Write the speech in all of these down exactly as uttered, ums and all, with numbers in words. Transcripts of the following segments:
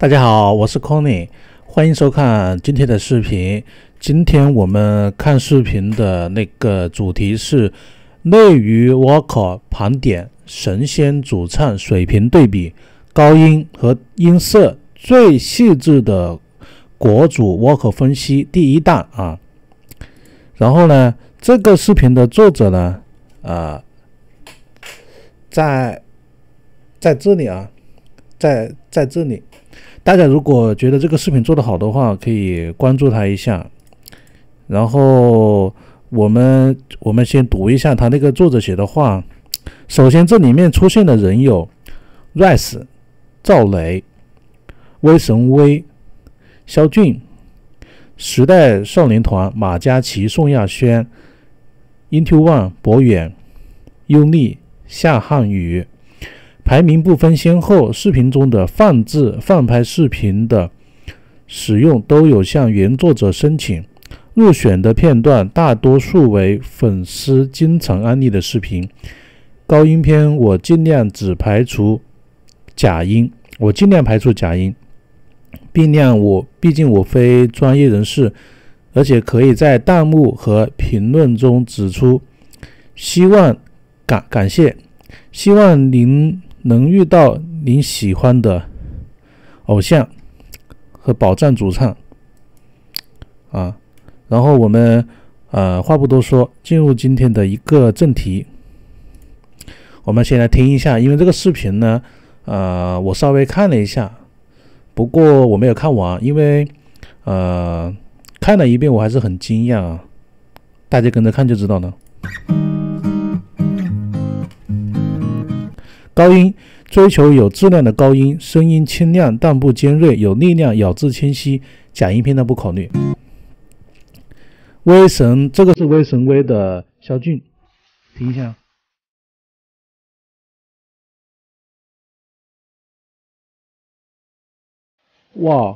大家好，我是 Conny， 欢迎收看今天的视频。今天我们看视频的那个主题是内娱 vocal 盘点神仙主唱水平对比，高音和音色最细致的国主 vocal 分析第一弹啊。然后呢，这个视频的作者呢，呃，在在这里啊，在在这里。大家如果觉得这个视频做得好的话，可以关注他一下。然后我们我们先读一下他那个作者写的话。首先，这里面出现的人有 Rice、赵雷、威神威、肖俊、时代少年团马嘉祺、宋亚轩、Into One 博远、优丽、夏汉语。排名不分先后，视频中的放置放拍视频的使用都有向原作者申请，入选的片段大多数为粉丝经常安利的视频。高音篇我尽量只排除假音，我尽量排除假音，毕竟我毕竟我非专业人士，而且可以在弹幕和评论中指出，希望感感谢，希望您能遇到您喜欢的偶像和宝藏主唱啊。然后我们呃话不多说，进入今天的一个正题。我们先来听一下，因为这个视频呢，呃我稍微看了一下，不过我没有看完，因为呃看了一遍我还是很惊讶啊，大家跟着看就知道了。高音追求有质量的高音，声音清亮但不尖锐，有力量，咬字清晰。假音片段不考虑。威神，这个是威神威的肖俊，听一下。哇，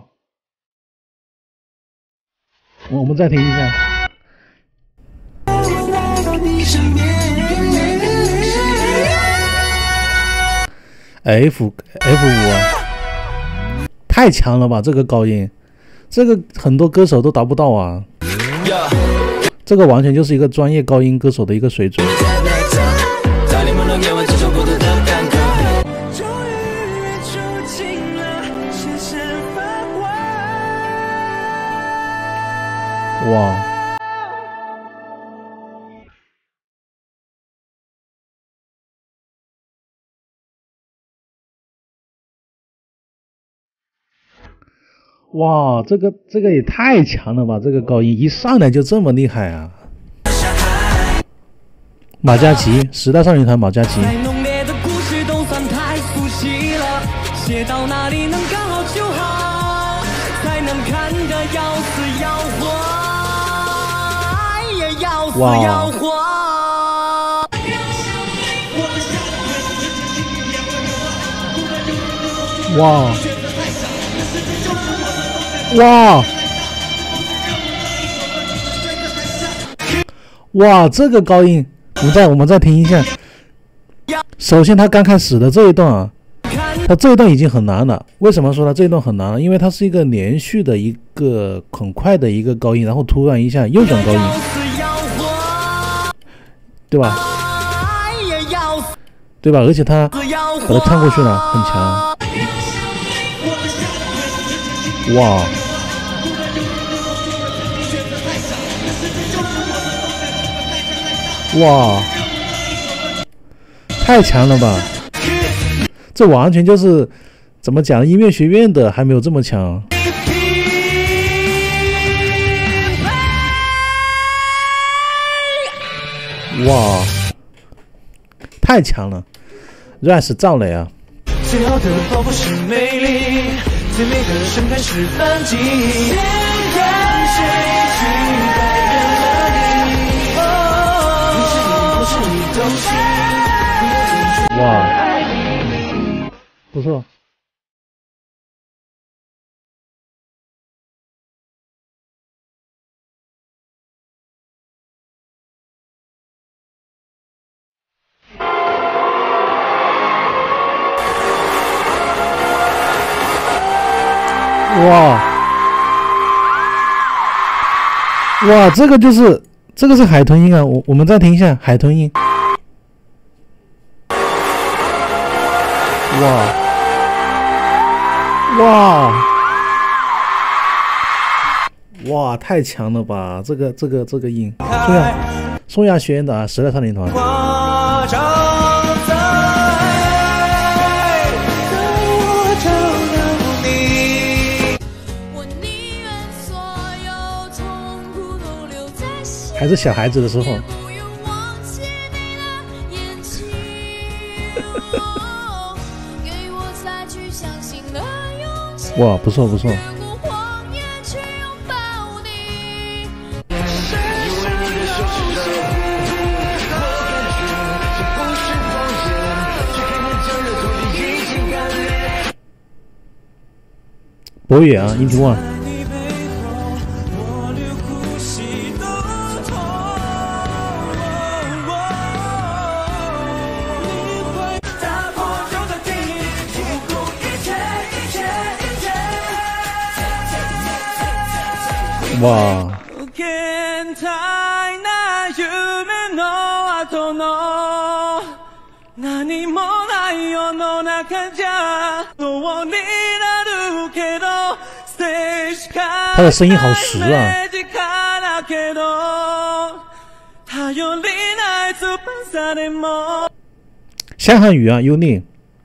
我们再听一下。F F 五啊，太强了吧！这个高音，这个很多歌手都达不到啊。这个完全就是一个专业高音歌手的一个水准。哇！哇，这个这个也太强了吧！这个高音一上来就这么厉害啊！马嘉祺，时代少年团马嘉祺。哇！哇！哇哇，这个高音，我们再我们再听一下。首先，他刚开始的这一段啊，他这一段已经很难了。为什么说他这一段很难呢？因为它是一个连续的一个很快的一个高音，然后突然一下又转高音，对吧？对吧？而且他把它唱过去了，很强。哇！哇，太强了吧！这完全就是怎么讲，音乐学院的还没有这么强。哇，太强了 ！Rice 赵雷啊。最好的报复是美丽，最美的盛开是反击。哇，不错。 哇哇，这个就是这个是海豚音啊！我我们再听一下海豚音。哇哇哇，太强了吧！这个这个这个音，宋亚宋亚学院的啊，时代少年团。还是小孩子的时候。哇，不错不错。博远啊 ，Into One。哇！他的声音好实啊！香汉语啊，优丽。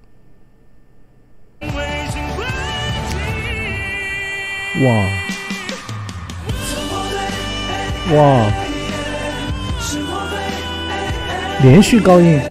哇！哇！连续高音。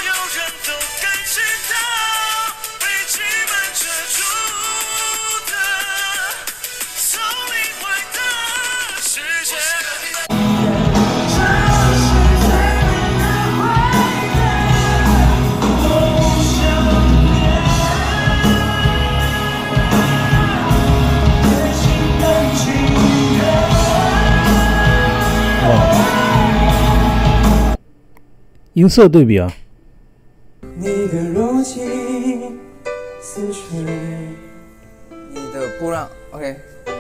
音色对比啊！ 你的柔情似水，你的波浪 ，OK。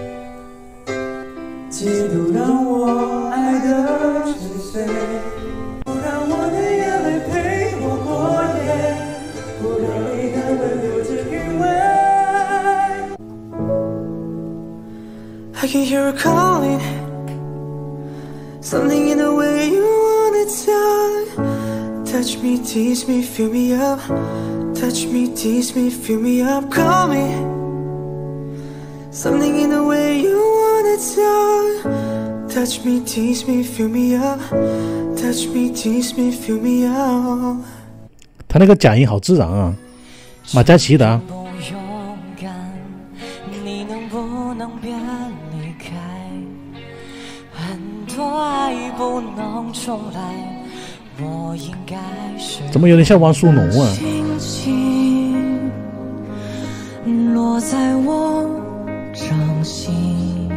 几度让我爱得沉睡，不让我的眼泪陪我过夜，不让你的吻留着余味。I can hear her calling, something in the way you want it to.Touch me, tease me, fill me up. Touch me, tease me, fill me up. Call me. Something in the way you want it to. Touch me, tease me, fill me up. Touch me, tease me, fill me up. 他那个假音好自然啊，马嘉祺的啊。 你能不能别离开？很多爱不能重来。 怎么有点像汪苏泷啊？ 落在我掌心，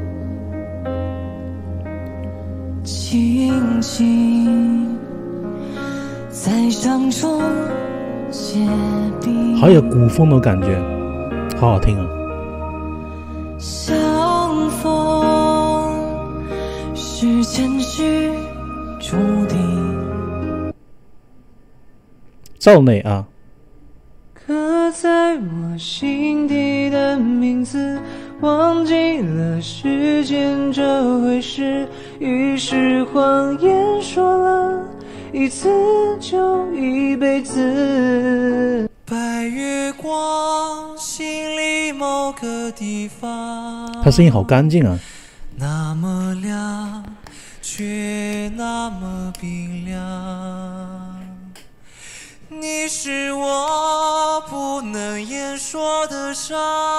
轻轻在掌中结冰， 好有古风的感觉，好好听啊！ 相逢是前世注定。 赵磊啊， 刻在我心底的名字，忘记了时间这回事，于是谎言说了一次就一辈子。白月光，心里某个地方， 他声音好干净啊， 那么亮，却那么冰凉。你是我不能言说的伤，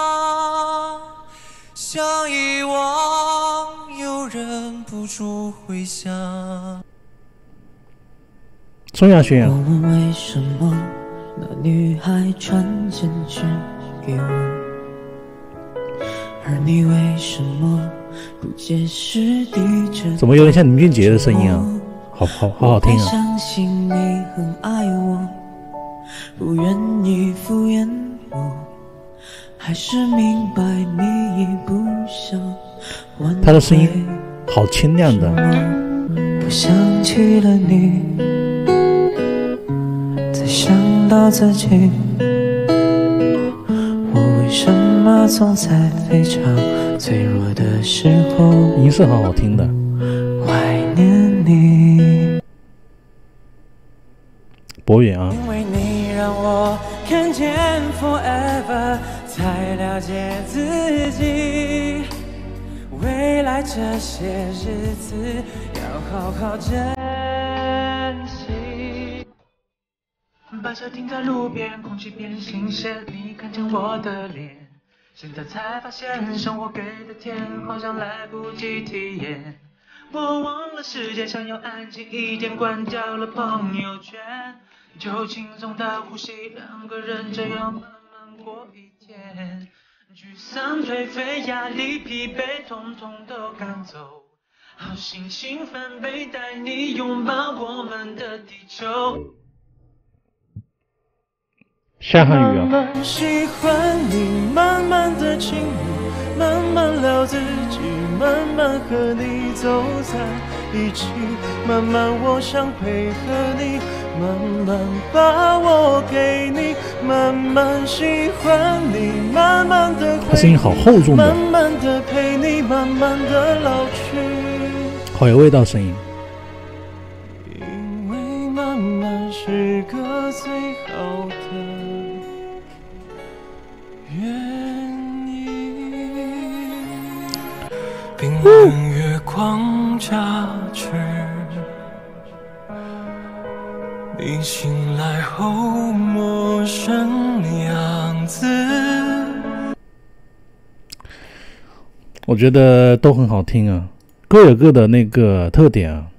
想遗忘又忍不住回想。 宋亚轩我问为什么那女孩传简讯给我，而你为什么不解释低着？ 怎么有点像林俊杰的声音啊？好好好好听啊！ 我相信你很爱我，不愿意敷衍我， 还是明白你已不想挽回。 他的声音好清亮的。 我想起了你，再想到自己，我为什么总在非常脆弱的时候音色好好听的。 怀念你。 博远啊， 因为你让我看见 forever， 才了解自己。未来这些日子要好好珍惜。 把车停在路边，空气变新鲜，你看见我的脸。现在才发现，生活给的甜好像来不及体验。我忘了世界想要安静一点，关掉了朋友圈，就轻松的呼吸，两个人这样慢慢过一天。沮丧、颓废、压力、疲惫，统统都赶走，好心情翻倍，带你拥抱我们的地球。 下汉语啊。 慢慢喜欢你，慢慢的亲密，慢慢聊自己，慢慢和你走在一起，慢慢我想配合你，慢慢把我给你，慢慢喜欢你，慢慢的他声音好厚重的， 慢慢的陪你，慢慢的老去， 好有味道声音。 因为慢慢是个最好的原因。冰冷月光加持，你醒来后陌生样子。 我觉得都很好听啊，各有各的那个特点啊。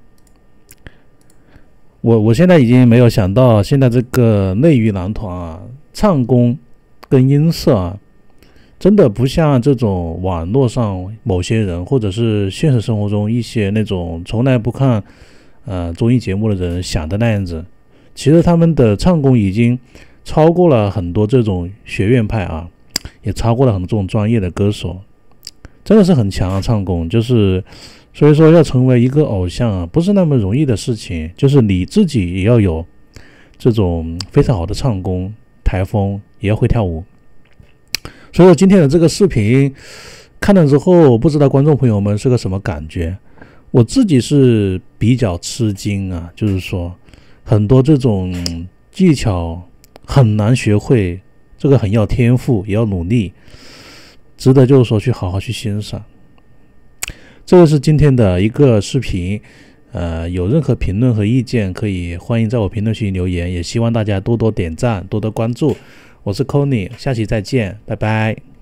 我我现在已经没有想到，现在这个内娱男团啊，唱功跟音色啊，真的不像这种网络上某些人，或者是现实生活中一些那种从来不看呃综艺节目的人想的那样子。其实他们的唱功已经超过了很多这种学院派啊，也超过了很多这种专业的歌手，真的是很强啊，唱功。就是所以说要成为一个偶像啊，不是那么容易的事情，就是你自己也要有这种非常好的唱功，台风也要会跳舞。所以说今天的这个视频看了之后，不知道观众朋友们是个什么感觉。我自己是比较吃惊啊，就是说很多这种技巧很难学会，这个很要天赋，也要努力，值得就是说去好好去欣赏。这个是今天的一个视频，呃，有任何评论和意见可以欢迎在我评论区留言，也希望大家多多点赞，多多关注。我是 Conny， 下期再见，拜拜。